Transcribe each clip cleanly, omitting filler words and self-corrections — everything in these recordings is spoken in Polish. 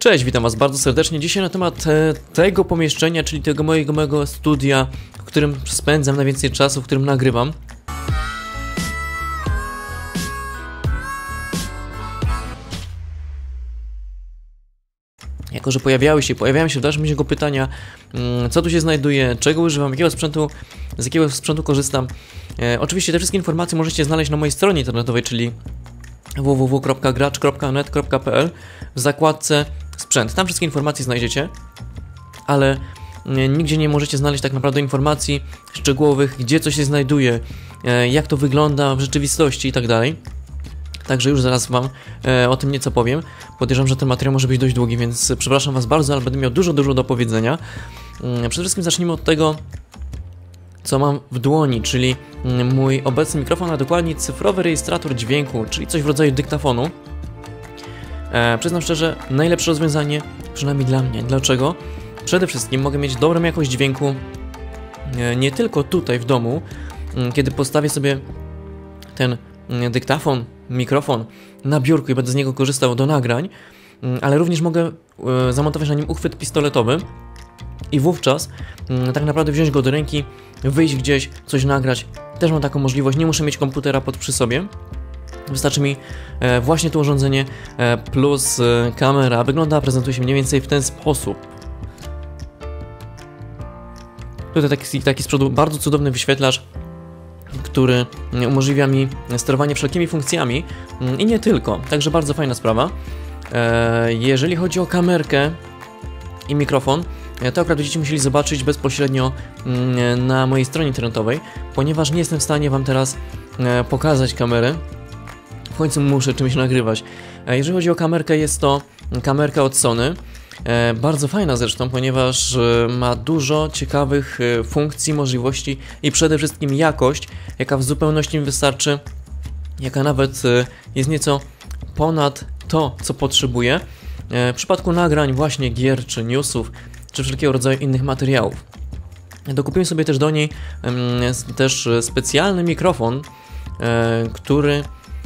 Cześć, witam Was bardzo serdecznie. Dzisiaj na temat tego pomieszczenia, czyli tego mojego studia, w którym spędzam najwięcej czasu, w którym nagrywam. Jako że pojawiają się w dalszym ciągu pytania, co tu się znajduje, czego używam, z jakiego sprzętu korzystam. Oczywiście te wszystkie informacje możecie znaleźć na mojej stronie internetowej, czyli www.gracz.net.pl w zakładce sprzęt. Tam wszystkie informacje znajdziecie, ale nigdzie nie możecie znaleźć tak naprawdę informacji szczegółowych, gdzie coś się znajduje, jak to wygląda w rzeczywistości i tak dalej. Także już zaraz Wam o tym nieco powiem. Podejrzewam, że ten materiał może być dość długi, więc przepraszam Was bardzo, ale będę miał dużo do powiedzenia. Przede wszystkim zacznijmy od tego, co mam w dłoni, czyli mój obecny mikrofon, a dokładnie cyfrowy rejestrator dźwięku, czyli coś w rodzaju dyktafonu. Przyznam szczerze, najlepsze rozwiązanie, przynajmniej dla mnie. Dlaczego? Przede wszystkim mogę mieć dobrą jakość dźwięku nie tylko tutaj w domu, kiedy postawię sobie ten dyktafon, mikrofon na biurku i będę z niego korzystał do nagrań, ale również mogę zamontować na nim uchwyt pistoletowy i wówczas tak naprawdę wziąć go do ręki, wyjść gdzieś, coś nagrać. Też mam taką możliwość, nie muszę mieć komputera przy sobie. Wystarczy mi właśnie to urządzenie plus kamera. Prezentuje się mniej więcej w ten sposób. Tutaj taki z przodu bardzo cudowny wyświetlacz, który umożliwia mi sterowanie wszelkimi funkcjami i nie tylko, także bardzo fajna sprawa. Jeżeli chodzi o kamerkę i mikrofon, to akurat będziecie musieli zobaczyć bezpośrednio na mojej stronie internetowej, ponieważ nie jestem w stanie Wam teraz pokazać kamery. W końcu muszę czymś nagrywać. Jeżeli chodzi o kamerkę, jest to kamerka od Sony. Bardzo fajna zresztą, ponieważ ma dużo ciekawych funkcji, możliwości i przede wszystkim jakość, jaka w zupełności mi wystarczy, jaka nawet jest nieco ponad to, co potrzebuję w przypadku nagrań właśnie gier, czy newsów, czy wszelkiego rodzaju innych materiałów. Dokupiłem sobie też do niej też specjalny mikrofon, który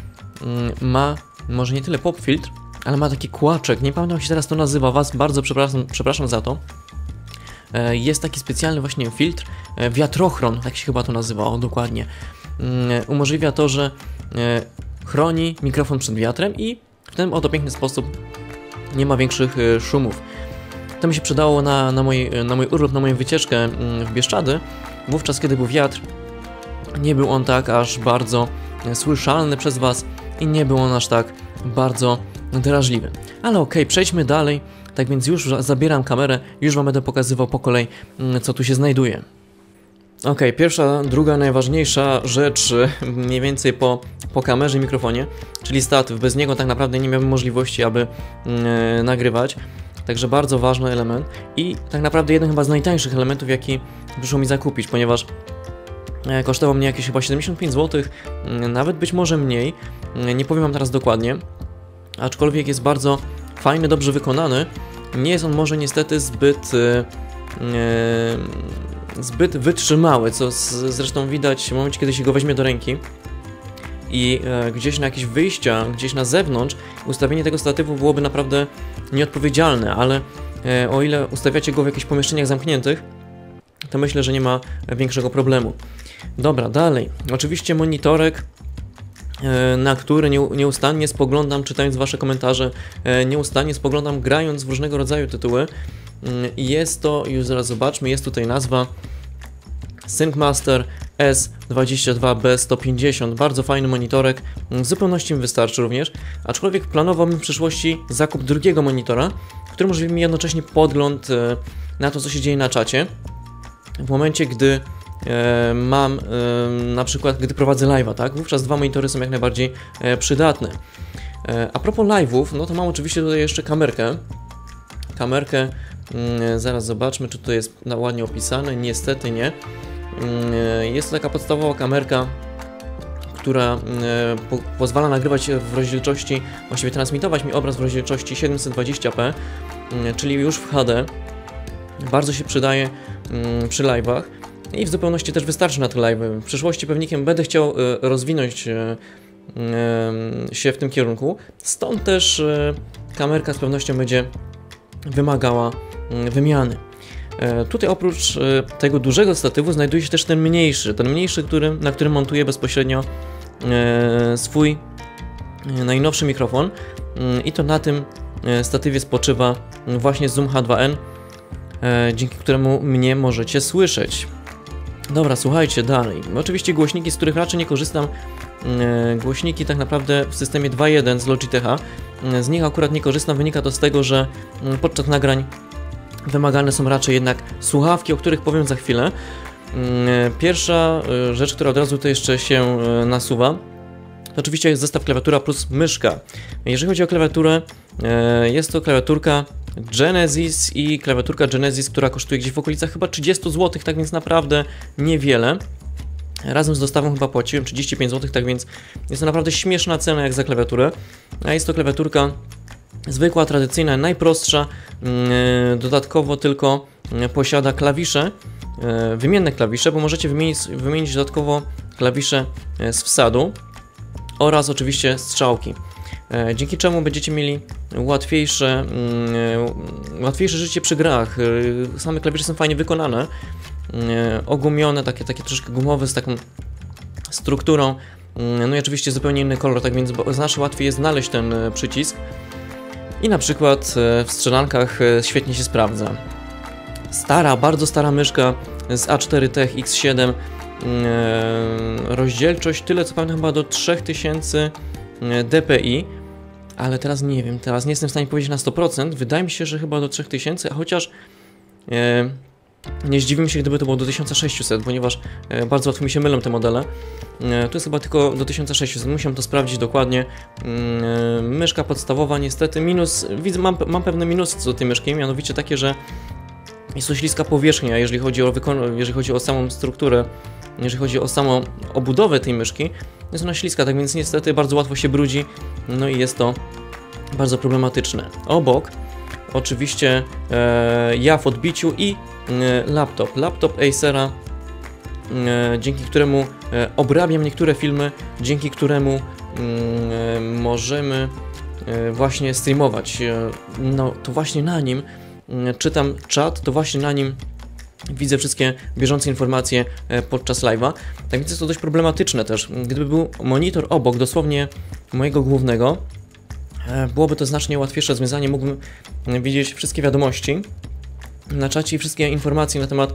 ma może nie tyle pop filtr, ale ma taki kłaczek, nie pamiętam jak się teraz to nazywa, Was bardzo przepraszam za to. Jest taki specjalny właśnie filtr, wiatrochron, tak się chyba to nazywa, o dokładnie. Umożliwia to, że chroni mikrofon przed wiatrem i w ten oto piękny sposób nie ma większych szumów. To mi się przydało na mój urlop, na moją wycieczkę w Bieszczady, wówczas kiedy był wiatr. Nie był on tak aż bardzo słyszalny przez Was i nie był on aż tak bardzo drażliwy. Ale okej, przejdźmy dalej. Tak więc już zabieram kamerę, już Wam będę pokazywał po kolei, co tu się znajduje. Okej, pierwsza, druga, najważniejsza rzecz mniej więcej po kamerze i mikrofonie, czyli statyw. Bez niego tak naprawdę nie miałbym możliwości, aby nagrywać. Także bardzo ważny element i tak naprawdę jeden chyba z najtańszych elementów, jaki przyszło mi zakupić, ponieważ kosztował mnie jakieś chyba 75 zł, nawet być może mniej, nie powiem Wam teraz dokładnie, aczkolwiek jest bardzo fajny, dobrze wykonany. Nie jest on może niestety zbyt wytrzymały, co zresztą widać w momencie, kiedy się go weźmie do ręki i gdzieś na jakieś wyjścia, gdzieś na zewnątrz, ustawienie tego statywu byłoby naprawdę nieodpowiedzialne, ale o ile ustawiacie go w jakichś pomieszczeniach zamkniętych, to myślę, że nie ma większego problemu. Dobra, dalej. Oczywiście monitorek, na który nieustannie spoglądam, czytając Wasze komentarze, nieustannie spoglądam, grając w różnego rodzaju tytuły. Jest to, już zaraz zobaczmy, jest tutaj nazwa SyncMaster S22B150. Bardzo fajny monitorek, w zupełności mi wystarczy również, aczkolwiek planowałbym w przyszłości zakup drugiego monitora, który umożliwi mi jednocześnie podgląd na to, co się dzieje na czacie. W momencie, gdy na przykład, gdy prowadzę live'a, tak? Wówczas dwa monitory są jak najbardziej przydatne. A propos live'ów, no to mam oczywiście tutaj jeszcze kamerkę, zaraz zobaczmy, czy to jest ładnie opisane, niestety nie. Jest to taka podstawowa kamerka, która pozwala nagrywać w rozdzielczości, właściwie transmitować mi obraz w rozdzielczości 720p, czyli już w HD. Bardzo się przydaje przy live'ach i w zupełności też wystarczy na te live'y. W przyszłości pewnikiem będę chciał rozwinąć się w tym kierunku, stąd też kamerka z pewnością będzie wymagała wymiany. Tutaj oprócz tego dużego statywu znajduje się też ten mniejszy, na którym montuję bezpośrednio swój najnowszy mikrofon i to na tym statywie spoczywa właśnie Zoom H2n, dzięki któremu mnie możecie słyszeć. Dobra, słuchajcie dalej. Oczywiście głośniki, z których raczej nie korzystam, głośniki tak naprawdę w systemie 2.1 z Logitecha, z nich akurat nie korzystam, wynika to z tego, że podczas nagrań wymagane są raczej jednak słuchawki, o których powiem za chwilę. Pierwsza rzecz, która od razu to jeszcze się nasuwa, to oczywiście jest zestaw klawiatura plus myszka. Jeżeli chodzi o klawiaturę, jest to klawiaturka Genesis i klawiaturka Genesis, która kosztuje gdzieś w okolicach chyba 30 zł, tak więc naprawdę niewiele. Razem z dostawą chyba płaciłem 35 zł, tak więc jest to naprawdę śmieszna cena jak za klawiaturę. A jest to klawiaturka zwykła, tradycyjna, najprostsza, dodatkowo tylko posiada klawisze, wymienne klawisze, bo możecie wymienić dodatkowo klawisze z wsadu oraz oczywiście strzałki. Dzięki czemu będziecie mieli łatwiejsze życie przy grach. Same klawisze są fajnie wykonane, ogumione, takie troszkę gumowe, z taką strukturą, no i oczywiście zupełnie inny kolor, tak więc znacznie łatwiej jest znaleźć ten przycisk i na przykład w strzelankach świetnie się sprawdza. Bardzo stara myszka z A4 Tech X7, rozdzielczość tyle co pamiętam chyba do 3000 dpi, ale teraz nie wiem, teraz nie jestem w stanie powiedzieć na 100%, wydaje mi się, że chyba do 3000, a chociaż nie zdziwimy się, gdyby to było do 1600, ponieważ bardzo łatwo mi się mylą te modele. Tu jest chyba tylko do 1600, musiałem to sprawdzić dokładnie. Myszka podstawowa niestety, widzę, mam pewne minusy co do tej myszki, mianowicie takie, że jest to śliska powierzchnia, jeżeli chodzi o samą strukturę, jeżeli chodzi o samą obudowę tej myszki, jest ona śliska, tak więc niestety bardzo łatwo się brudzi, no i jest to bardzo problematyczne. Obok oczywiście ja w odbiciu i laptop Acera, dzięki któremu obrabiam niektóre filmy, dzięki któremu możemy właśnie streamować. No to właśnie na nim czytam czat, to właśnie na nim widzę wszystkie bieżące informacje podczas live'a, tak więc jest to dość problematyczne też. Gdyby był monitor obok, dosłownie mojego głównego, byłoby to znacznie łatwiejsze rozwiązanie, mógłbym widzieć wszystkie wiadomości na czacie i wszystkie informacje na temat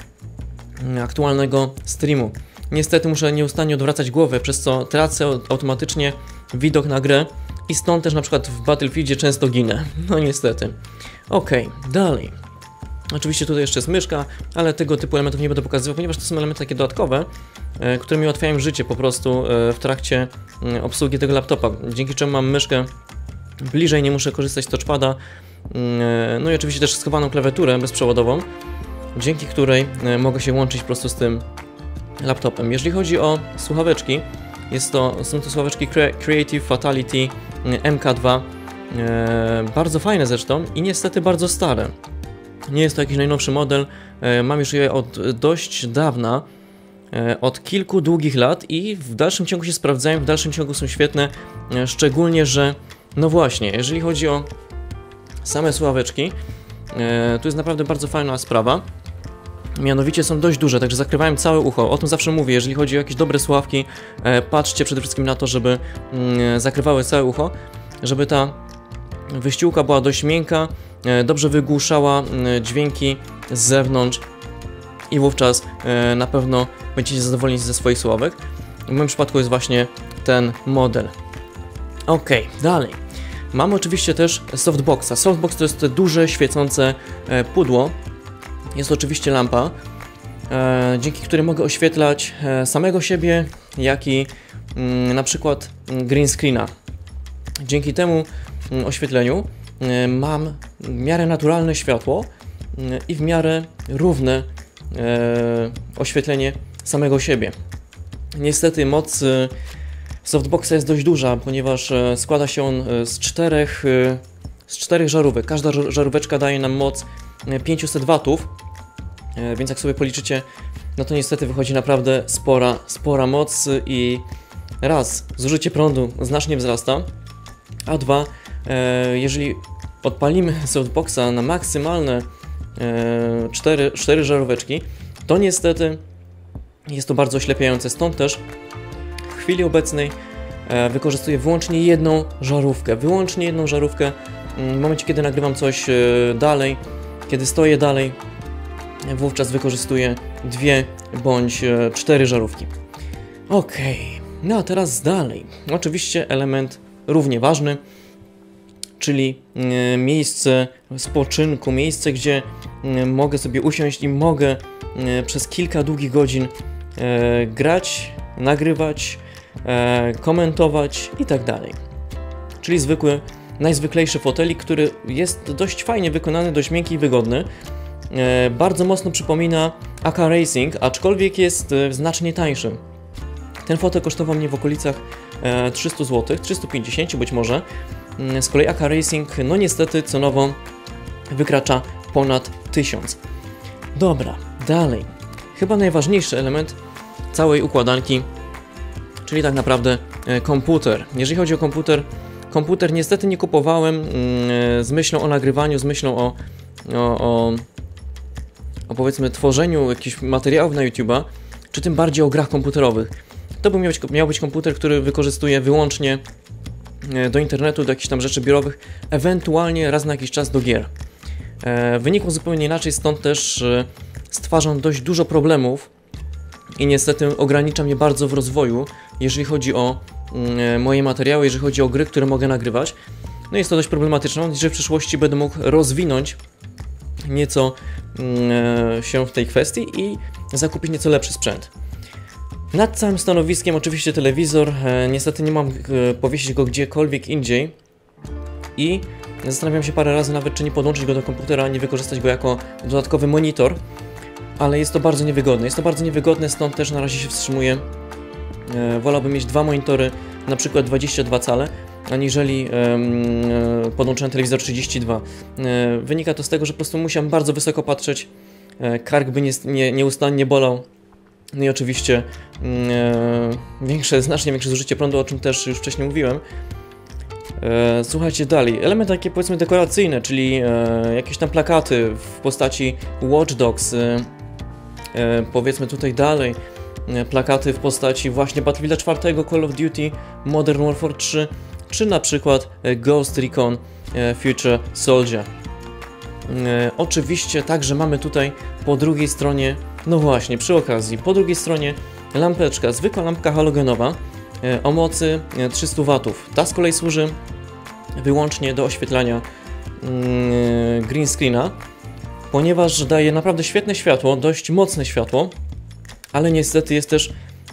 aktualnego streamu. Niestety muszę nieustannie odwracać głowę, przez co tracę automatycznie widok na grę i stąd też na przykład w Battlefieldzie często ginę. No niestety. Okej, dalej. Oczywiście tutaj jeszcze jest myszka, ale tego typu elementów nie będę pokazywał, ponieważ to są elementy takie dodatkowe, które mi ułatwiają życie po prostu w trakcie obsługi tego laptopa, dzięki czemu mam myszkę bliżej, nie muszę korzystać z touchpada, no i oczywiście też schowaną klawiaturę bezprzewodową, dzięki której mogę się łączyć po prostu z tym laptopem. Jeżeli chodzi o słuchaweczki, są to słuchaweczki Creative Fatality MK2, bardzo fajne zresztą i niestety bardzo stare. Nie jest to jakiś najnowszy model, mam już je od dość dawna, od kilku długich lat i w dalszym ciągu się sprawdzają, w dalszym ciągu są świetne, szczególnie, że no właśnie, jeżeli chodzi o same słuchaweczki, tu jest naprawdę bardzo fajna sprawa, mianowicie są dość duże, także zakrywają całe ucho, o tym zawsze mówię, jeżeli chodzi o jakieś dobre słuchawki, patrzcie przede wszystkim na to, żeby zakrywały całe ucho, żeby ta wyściółka była dość miękka, dobrze wygłuszała dźwięki z zewnątrz i wówczas na pewno będziecie zadowoleni ze swoich słuchawek. W moim przypadku jest właśnie ten model. Ok, dalej. Mamy oczywiście też softboxa. Softbox to jest duże, świecące pudło. Jest to oczywiście lampa, dzięki której mogę oświetlać samego siebie, jak i na przykład green screena. Dzięki temu oświetleniu mam w miarę naturalne światło i w miarę równe oświetlenie samego siebie. Niestety moc softboxa jest dość duża, ponieważ składa się on z czterech żarówek. Każda żaróweczka daje nam moc 500 W, więc jak sobie policzycie, no to niestety wychodzi naprawdę spora moc i raz, zużycie prądu znacznie wzrasta, a dwa, jeżeli odpalimy softboxa na maksymalne 4 żaróweczki, to niestety jest to bardzo oślepiające, stąd też w chwili obecnej wykorzystuję wyłącznie jedną żarówkę. W momencie, kiedy nagrywam coś dalej, kiedy stoję dalej, wówczas wykorzystuję 2 bądź 4 żarówki. Ok, no a teraz dalej. Oczywiście element równie ważny, czyli miejsce spoczynku, miejsce, gdzie mogę sobie usiąść i mogę przez kilka długich godzin grać, nagrywać, komentować i tak dalej. Czyli zwykły, najzwyklejszy fotelik, który jest dość fajnie wykonany, dość miękki i wygodny. Bardzo mocno przypomina AK Racing, aczkolwiek jest znacznie tańszy. Ten fotel kosztował mnie w okolicach 300 zł, 350 być może. Z kolei AK Racing, no niestety cenowo wykracza ponad 1000. Dobra, dalej. Chyba najważniejszy element całej układanki, czyli tak naprawdę komputer. Jeżeli chodzi o komputer niestety nie kupowałem z myślą o nagrywaniu, z myślą o powiedzmy tworzeniu jakichś materiałów na YouTube'a, czy tym bardziej o grach komputerowych. To miał być komputer, który wykorzystuje wyłącznie do internetu, do jakichś tam rzeczy biurowych, ewentualnie raz na jakiś czas do gier. Wynikło zupełnie inaczej, stąd też stwarzam dość dużo problemów i niestety ogranicza mnie bardzo w rozwoju, jeżeli chodzi o moje materiały, jeżeli chodzi o gry, które mogę nagrywać. No jest to dość problematyczne, mam nadzieję, że w przyszłości będę mógł rozwinąć nieco się w tej kwestii i zakupić nieco lepszy sprzęt. Nad całym stanowiskiem oczywiście telewizor, niestety nie mam powiesić go gdziekolwiek indziej i zastanawiam się parę razy nawet, czy nie podłączyć go do komputera, nie wykorzystać go jako dodatkowy monitor, ale jest to bardzo niewygodne, stąd też na razie się wstrzymuję. Wolałbym mieć 2 monitory, na przykład 22 cale, aniżeli podłączony telewizor 32. Wynika to z tego, że po prostu musiałem bardzo wysoko patrzeć, kark by nieustannie bolał. No i oczywiście znacznie większe zużycie prądu, o czym też już wcześniej mówiłem. Słuchajcie dalej, elementy takie powiedzmy dekoracyjne, czyli jakieś tam plakaty w postaci Watch Dogs, powiedzmy tutaj dalej, plakaty w postaci właśnie Battlefielda 4, Call of Duty, Modern Warfare 3, czy na przykład Ghost Recon Future Soldier. Oczywiście także mamy tutaj po drugiej stronie, no właśnie, przy okazji, po drugiej stronie lampeczka, zwykła lampka halogenowa o mocy 300 W. Ta z kolei służy wyłącznie do oświetlania green screena, ponieważ daje naprawdę świetne światło, dość mocne światło, ale niestety jest też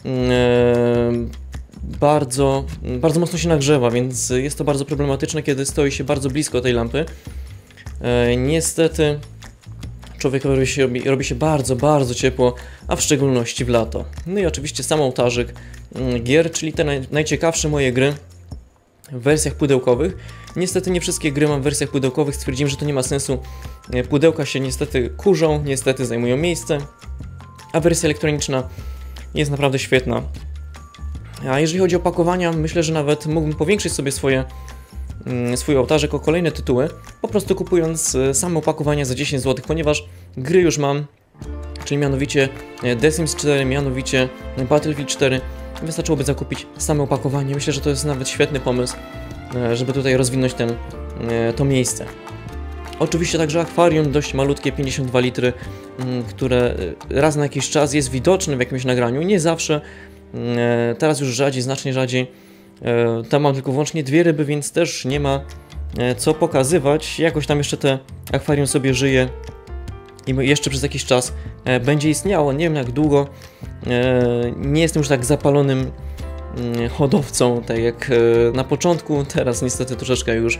bardzo mocno się nagrzewa, więc jest to bardzo problematyczne, kiedy stoi się bardzo blisko tej lampy. Niestety człowiekowi robi się bardzo ciepło, a w szczególności w lato. No i oczywiście sam ołtarzyk gier, czyli te najciekawsze moje gry w wersjach pudełkowych. Niestety nie wszystkie gry mam w wersjach pudełkowych, stwierdziłem, że to nie ma sensu. Pudełka się niestety kurzą, niestety zajmują miejsce, a wersja elektroniczna jest naprawdę świetna. A jeżeli chodzi o opakowania, myślę, że nawet mógłbym powiększyć sobie swój ołtarzyk o kolejne tytuły, po prostu kupując same opakowania za 10 zł, ponieważ gry już mam, czyli mianowicie The Sims 4, mianowicie Battlefield 4, wystarczyłoby zakupić same opakowanie. Myślę, że to jest nawet świetny pomysł, żeby tutaj rozwinąć to miejsce. Oczywiście także akwarium, dość malutkie, 52 litry, które raz na jakiś czas jest widoczne w jakimś nagraniu, nie zawsze, teraz już rzadziej, znacznie rzadziej. Tam mam tylko wyłącznie 2 ryby, więc też nie ma co pokazywać. Jakoś tam jeszcze te akwarium sobie żyje i jeszcze przez jakiś czas będzie istniało. Nie wiem jak długo. Nie jestem już tak zapalonym hodowcą, tak jak na początku. Teraz niestety troszeczkę już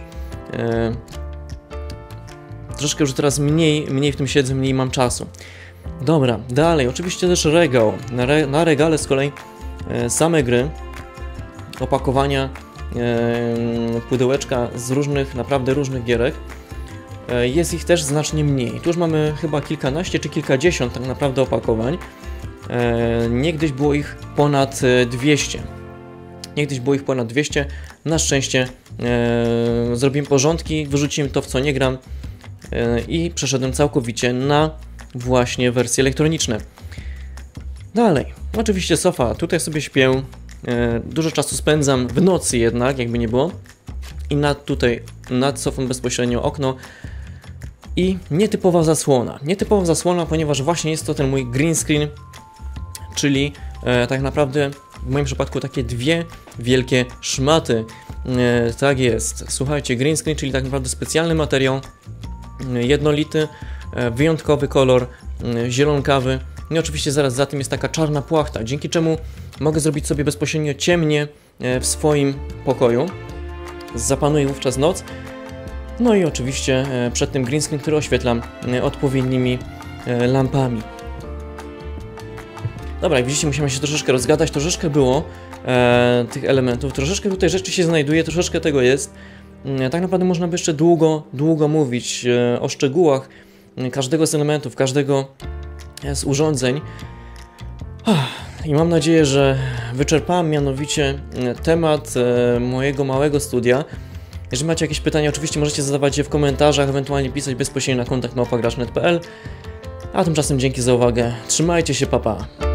teraz mniej w tym siedzę, mniej mam czasu. Dobra, dalej. Oczywiście też regał. Na regale z kolei same gry, opakowania, pudełeczka z naprawdę różnych gierek. Jest ich też znacznie mniej. Tu już mamy chyba kilkanaście czy kilkadziesiąt tak naprawdę opakowań. Niegdyś było ich ponad 200. niegdyś było ich ponad 200. Na szczęście zrobiłem porządki, wyrzuciłem to, w co nie gram i przeszedłem całkowicie na właśnie wersje elektroniczne. Dalej, oczywiście sofa, tutaj sobie śpię, dużo czasu spędzam w nocy jednak, jakby nie było. I nad sofą bezpośrednio okno i nietypowa zasłona, ponieważ właśnie jest to ten mój green screen, czyli tak naprawdę w moim przypadku takie dwie wielkie szmaty. Tak jest, słuchajcie, green screen, czyli tak naprawdę specjalny materiał, jednolity, wyjątkowy kolor, zielonkawy. I oczywiście zaraz za tym jest taka czarna płachta, dzięki czemu mogę zrobić sobie bezpośrednio ciemnie w swoim pokoju. Zapanuje wówczas noc. No i oczywiście przed tym green screen, który oświetlam odpowiednimi lampami. Dobra, jak widzicie, musimy się troszeczkę rozgadać, troszeczkę było tych elementów, troszeczkę tutaj rzeczy się znajduje, troszeczkę tego jest. Tak naprawdę można by jeszcze długo mówić o szczegółach każdego z elementów, każdego z urządzeń. I mam nadzieję, że wyczerpałem mianowicie temat mojego małego studia. Jeżeli macie jakieś pytania, oczywiście możecie zadawać je w komentarzach, ewentualnie pisać bezpośrednio na kontakt@gracz.net.pl. A tymczasem dzięki za uwagę, trzymajcie się, pa pa!